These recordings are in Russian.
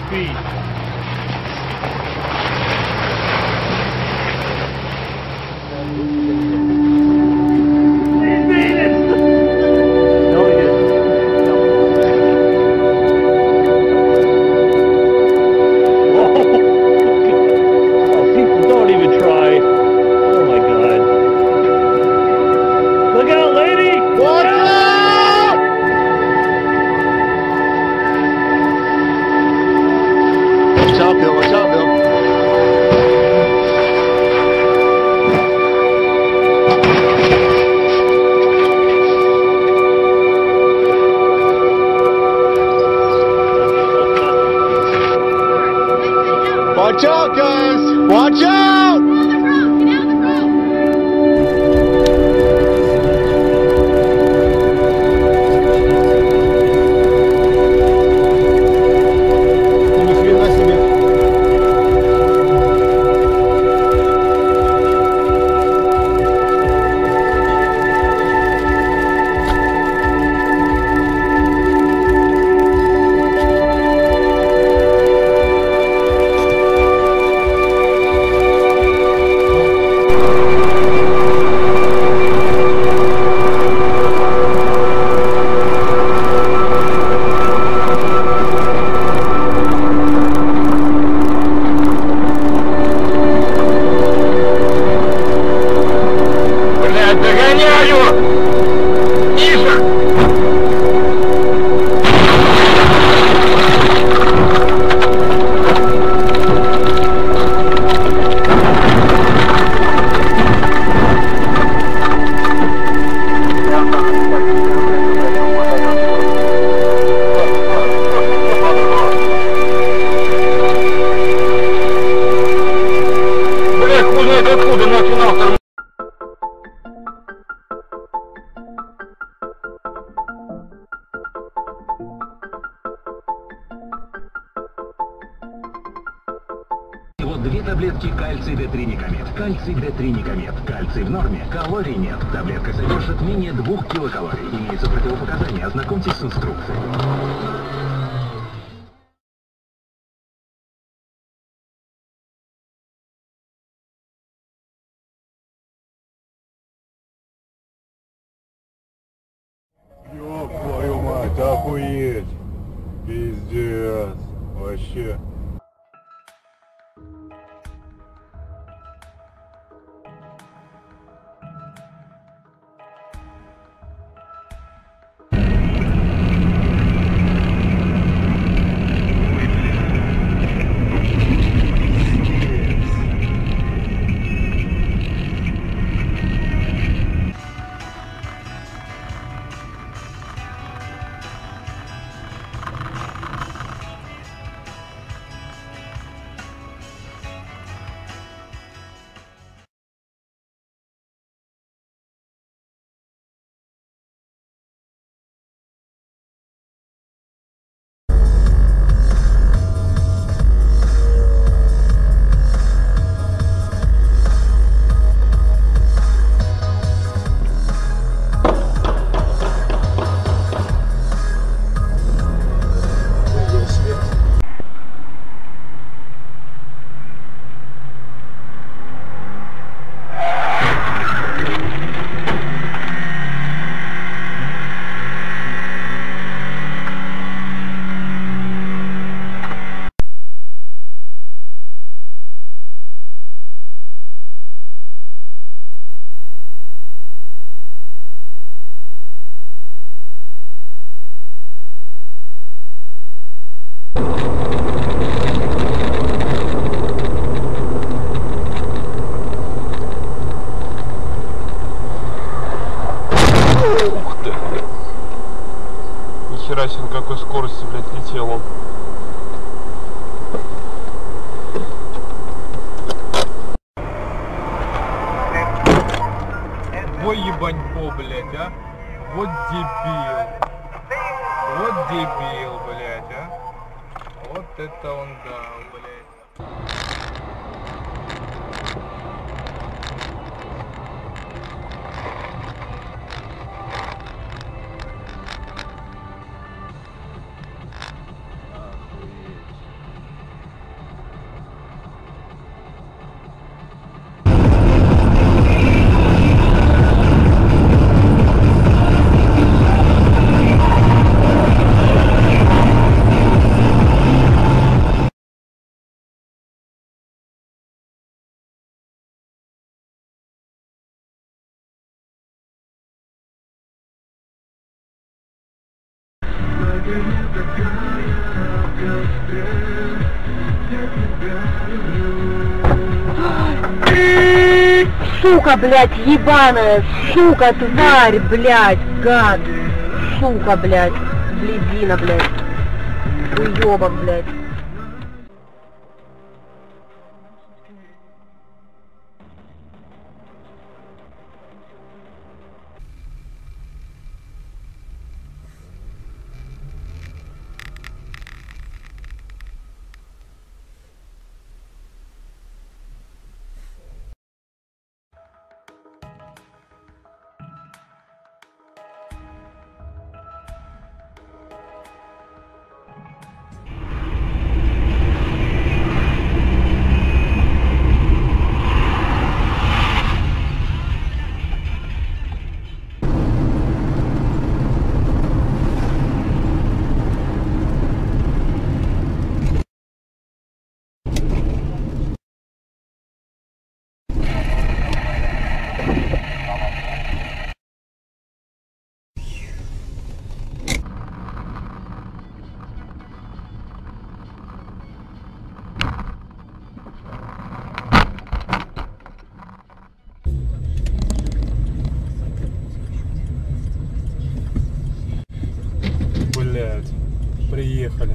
feet. Watch out, guys! Watch out! Вот 2 таблетки кальций D3 Никомет. Кальций D3 Никомет. Кальций в норме, калорий нет. Таблетка содержит менее 2 килокалорий. Имеются противопоказания. Ознакомьтесь с инструкцией. Ёб твою мать, охуеть! Пиздец! Вообще! Нихера себе, на какой скорости, блядь, летел он. Ой, ебанько, блядь, а. Вот дебил. Вот дебил, блядь, а. Вот это он дал, блядь. Сука, блядь, ебаная, сука, тварь, блядь, гад, сука, блядь, блядина, блядь, уёбок, блядь. Блядь, приехали.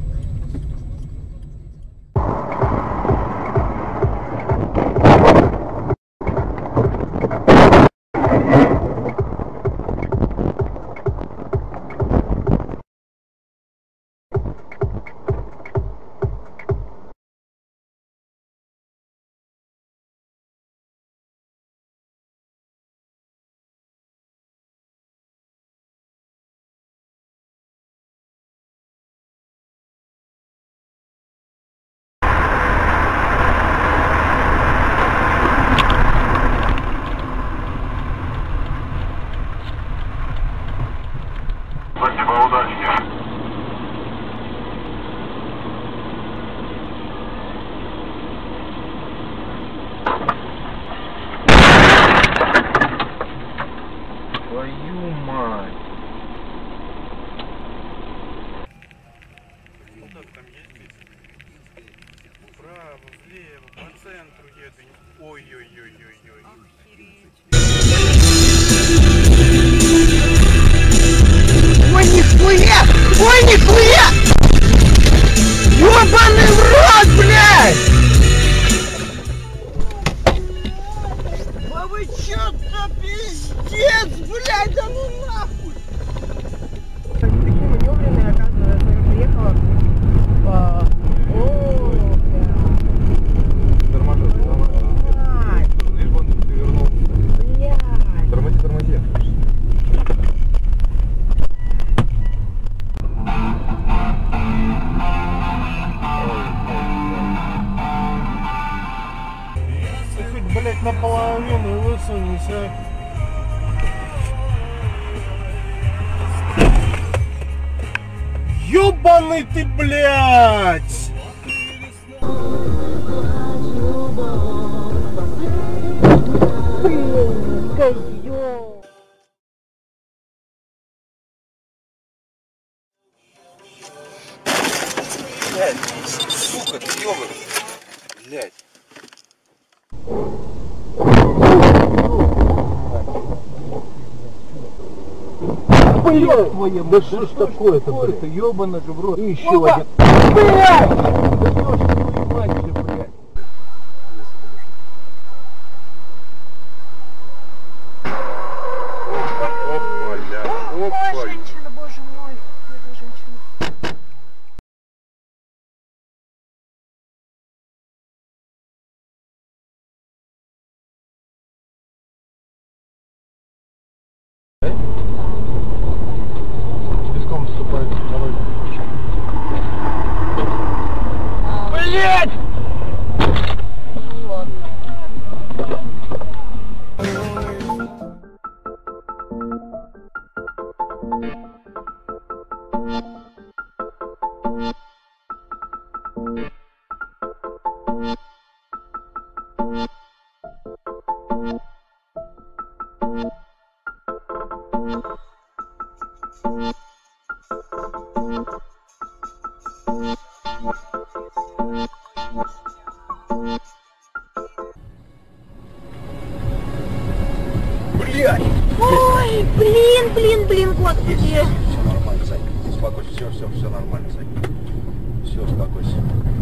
Спасибо, удачи. Твою мать. Куда там ездить? Вправо, влево, по центру еду. Ой-ой-ой-ой-ой. Ой, нихуя! Ой, нихуя! Ёбаный в рот, блядь! А вы чё за пиздец, блядь, да ну нахуй! Такие манёвренные, оказывается, я приехала по... О, блядь. Тормози, тормози. Либо ты вернул. Блядь. Тормози, тормози. Ты хоть, блядь, наполовину высунься. Ёбаный ты, блядь! Блин, козёл. Блядь, сука, ты ёбаный. Блядь. Блядь, твою, да что ж такое-то, блядь? Ёбаный же в рот. И еще один. Блядь! Да что ж твою мать же, блядь? Опа, Женщина, боже мой, бедная женщина. песком вступает в дорогу. Блядь! Блядь! Ой, блин, господи. Все нормально, Сань. Успокойся, все нормально, Сань. Все, успокойся.